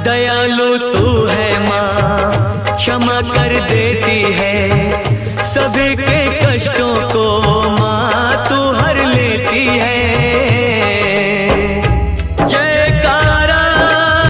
दयालु तू है माँ, क्षमा कर देती है सभी के